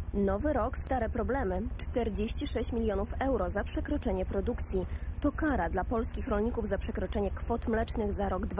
Nowy rok, stare problemy. 46 milionów euro za przekroczenie produkcji. To kara dla polskich rolników za przekroczenie kwot mlecznych za rok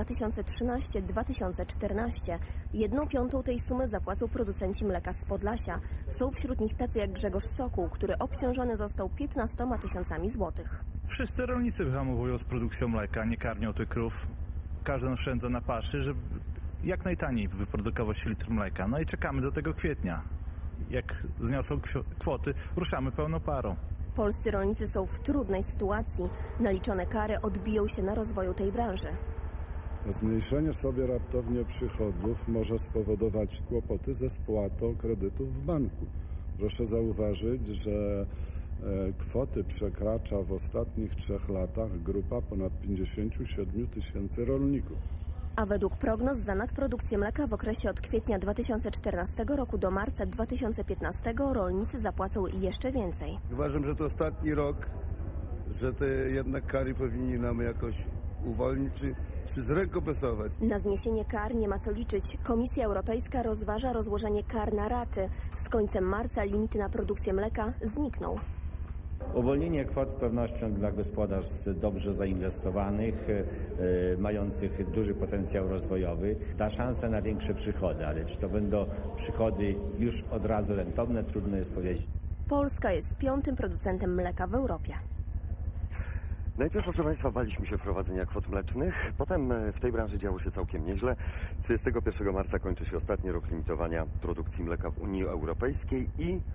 2013-2014. 1/5 tej sumy zapłacą producenci mleka z Podlasia. Są wśród nich tacy jak Grzegorz Sokół, który obciążony został 15 tysiącami złotych. Wszyscy rolnicy wyhamowują z produkcją mleka, nie karmią tych krów. Każdy oszczędza na paszy, żeby jak najtaniej wyprodukować litr mleka. No i czekamy do tego kwietnia. Jak zniosą kwoty, ruszamy pełną parą. Polscy rolnicy są w trudnej sytuacji. Naliczone kary odbiją się na rozwoju tej branży. Zmniejszenie sobie raptownie przychodów może spowodować kłopoty ze spłatą kredytów w banku. Proszę zauważyć, że kwoty przekracza w ostatnich 3 latach grupa ponad 57 tysięcy rolników. A według prognoz za nadprodukcję mleka w okresie od kwietnia 2014 roku do marca 2015 rolnicy zapłacą jeszcze więcej. Uważam, że to ostatni rok, że te jednak kary powinni nam jakoś uwolnić czy zrekompensować. Na zniesienie kar nie ma co liczyć. Komisja Europejska rozważa rozłożenie kar na raty. Z końcem marca limity na produkcję mleka znikną. Uwolnienie kwot z pewnością dla gospodarstw dobrze zainwestowanych, mających duży potencjał rozwojowy, da szansę na większe przychody, ale czy to będą przychody już od razu rentowne, trudno jest powiedzieć. Polska jest 5. producentem mleka w Europie. Najpierw, proszę Państwa, baliśmy się wprowadzenia kwot mlecznych, potem w tej branży działo się całkiem nieźle. 31 marca kończy się ostatni rok limitowania produkcji mleka w Unii Europejskiej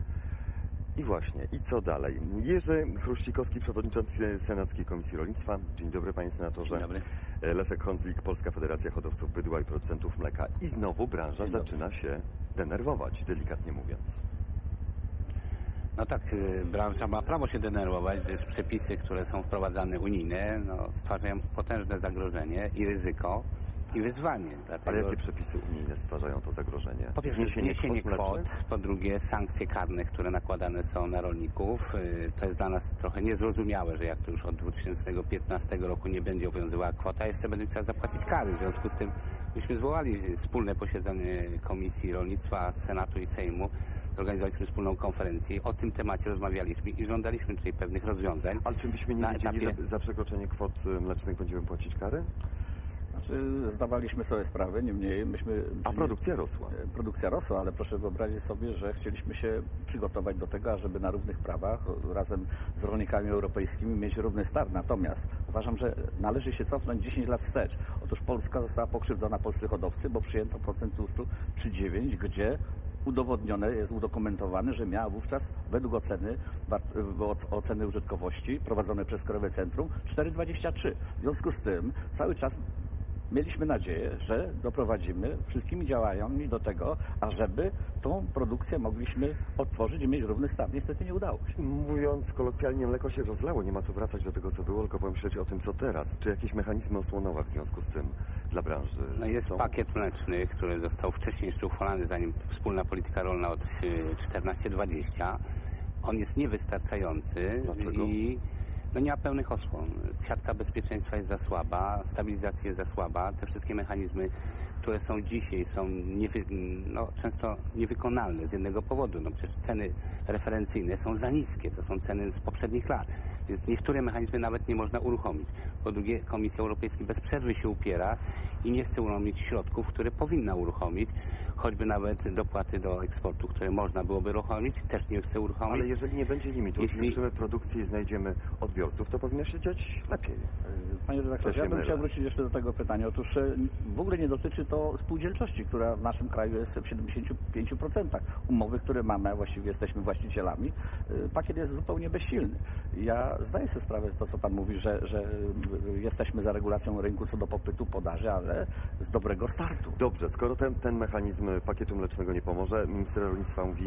i właśnie, i co dalej? Jerzy Chruścikowski, przewodniczący Senackiej Komisji Rolnictwa. Dzień dobry, panie senatorze. Dzień dobry. Leszek Honzlik, Polska Federacja Hodowców Bydła i Producentów Mleka. I znowu branża zaczyna się denerwować, delikatnie mówiąc. No tak, branża ma prawo się denerwować, gdyż przepisy, które są wprowadzane unijne, stwarzają potężne zagrożenie i ryzyko i wyzwanie. Dlatego... Ale jakie przepisy unijne stwarzają to zagrożenie? Po pierwsze zniesienie kwot, po drugie sankcje karne, które nakładane są na rolników. To jest dla nas trochę niezrozumiałe, że jak to już od 2015 roku nie będzie obowiązywała kwota, jeszcze będzie trzeba zapłacić kary. W związku z tym myśmy zwołali wspólne posiedzenie Komisji Rolnictwa, Senatu i Sejmu. Zorganizowaliśmy wspólną konferencję. O tym temacie rozmawialiśmy i żądaliśmy tutaj pewnych rozwiązań. Ale czy byśmy nie wiedzieli, że za przekroczenie kwot mlecznych będziemy płacić kary? Znaczy, zdawaliśmy sobie sprawę, niemniej myśmy... A produkcja rosła. Produkcja rosła, ale proszę wyobrazić sobie, że chcieliśmy się przygotować do tego, żeby na równych prawach razem z rolnikami europejskimi mieć równy start. Natomiast uważam, że należy się cofnąć 10 lat wstecz. Otóż Polska została pokrzywdzona, polscy hodowcy, bo przyjęto procent tłuszczu 3,9, gdzie udowodnione, jest udokumentowane, że miała wówczas według oceny użytkowości prowadzonej przez Krajowe Centrum 4,23. W związku z tym cały czas mieliśmy nadzieję, że doprowadzimy wszystkimi działaniami do tego, ażeby tą produkcję mogliśmy otworzyć i mieć równy start. Niestety nie udało się. Mówiąc kolokwialnie, mleko się rozlało. Nie ma co wracać do tego, co było, tylko pomyśleć o tym, co teraz. Czy jakieś mechanizmy osłonowe w związku z tym dla branży jest są? Pakiet mleczny, który został wcześniej jeszcze uchwalany, zanim wspólna polityka rolna od 14-20. On jest niewystarczający. Dlaczego? I nie ma pełnych osłon. Siatka bezpieczeństwa jest za słaba, stabilizacja jest za słaba. Te wszystkie mechanizmy, które są dzisiaj, są często niewykonalne z jednego powodu. Przecież ceny referencyjne są za niskie. To są ceny z poprzednich lat. Więc niektóre mechanizmy nawet nie można uruchomić. Po drugie, Komisja Europejska bez przerwy się upiera i nie chce uruchomić środków, które powinna uruchomić. Choćby nawet dopłaty do eksportu, które można byłoby uruchomić, też nie chce uruchomić. Ale jeżeli nie będzie limitu, zwiększymy produkcję i znajdziemy odbiorców, to powinno się dziać lepiej. Panie redaktorze, ja bym chciał wrócić jeszcze do tego pytania. Otóż w ogóle nie dotyczy to spółdzielczości, która w naszym kraju jest w 75%. Umowy, które mamy, a właściwie jesteśmy właścicielami, pakiet jest zupełnie bezsilny. Ja zdaję sobie sprawę to, co pan mówi, że jesteśmy za regulacją rynku co do popytu, podaży, ale z dobrego startu. Dobrze, skoro ten mechanizm pakietu mlecznego nie pomoże, minister rolnictwa mówi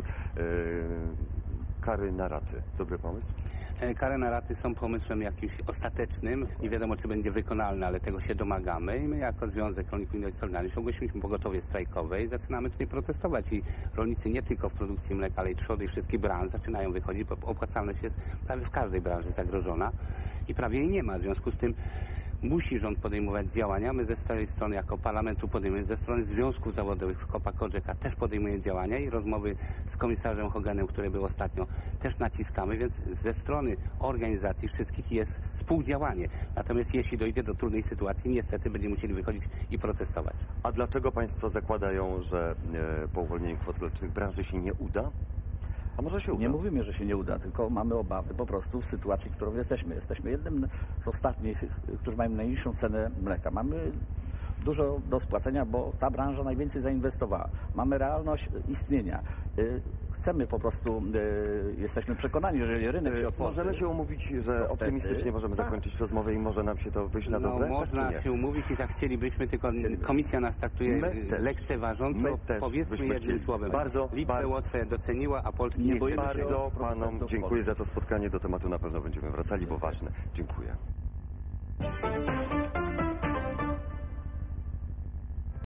kary na raty. Dobry pomysł? Kary na raty są pomysłem jakimś ostatecznym. Nie wiadomo, czy będzie wykonalny, ale tego się domagamy. I my jako Związek Rolników i Solidarność ogłosiliśmy pogotowie strajkowe i zaczynamy tutaj protestować. I rolnicy nie tylko w produkcji mleka, ale i trzody i wszystkich branż zaczynają wychodzić, bo opłacalność jest prawie w każdej branży zagrożona i prawie jej nie ma. W związku z tym musi rząd podejmować działania. My ze swojej strony jako parlamentu podejmujemy, ze strony związków zawodowych w Copa-Cogeca też podejmujemy działania i rozmowy z komisarzem Hoganem, który był ostatnio, też naciskamy, więc ze strony organizacji wszystkich jest współdziałanie. Natomiast jeśli dojdzie do trudnej sytuacji, niestety będziemy musieli wychodzić i protestować. A dlaczego państwo zakładają, że po uwolnieniu kwot mlecznych branży się nie uda? A może się uda? Nie mówimy, że się nie uda, tylko mamy obawy po prostu w sytuacji, w którą jesteśmy. Jesteśmy jednym z ostatnich, którzy mają najniższą cenę mleka. Mamy dużo do spłacenia, bo ta branża najwięcej zainwestowała. Mamy realność istnienia. Chcemy po prostu, jesteśmy przekonani, że jeżeli rynek się otworzy... Możemy się umówić, że optymistycznie możemy zakończyć rozmowę i może nam się to wyjść na dobre? Można tak, się umówić i tak chcielibyśmy, tylko komisja nas traktuje lekceważąco. Powiedzmy jednym słowem. Litwę, Łotwę doceniła, a Polski nie chce. Bardzo panom dziękuję za to spotkanie. Do tematu na pewno będziemy wracali, bo ważne. Dziękuję.